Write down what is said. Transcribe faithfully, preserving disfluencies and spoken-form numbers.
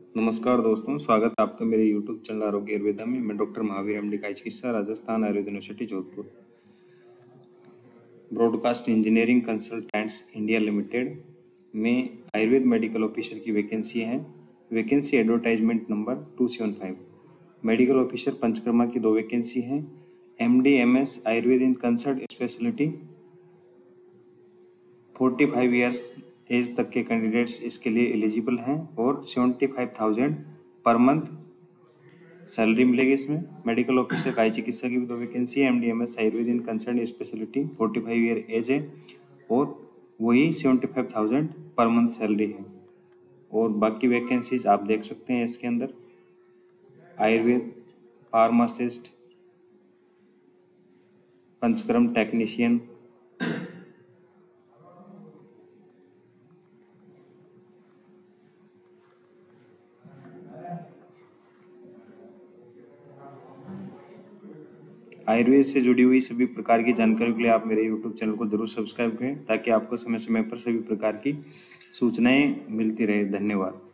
नमस्कार दोस्तों, स्वागत है आपका मेरे यूट्यूब चैनल आरोग्य आयुर्वेदा में। मैं डॉक्टर महावीर एम डी का चिकित्सा, Rajasthan Ayurveda university Jodhpur. Broadcast engineering consultants India limited में आयुर्वेद मेडिकल ऑफिसर की वैकेंसी है। Vacancy advertisement number two seven five. Medical officer Panchakarma की दो वैकेंसी हैं। M D M S Ayurveda in consult speciality forty five years age तक के कैंडिडेट्स इसके लिए एलिजिबल हैं और seventy five thousand per month salary मिलेगी इसमें। मेडिकल ऑफिसर गाय चिकित्सा की भी दो वैकेंसी है। M D M S Ayurveda in concern speciality forty five year age है और वही seventy five thousand per month salary है। और बाकी वैकेंसीज आप देख सकते हैं इसके अंदर। आयुर्वेद फार्मासिस्ट, पंचकर्म टेक्नीशियन, आयुर्वेद से जुड़ी हुई सभी प्रकार की जानकारी के लिए आप मेरे यूट्यूब चैनल को जरूर सब्सक्राइब करें ताकि आपको समय समय पर सभी प्रकार की सूचनाएं मिलती रहे। धन्यवाद।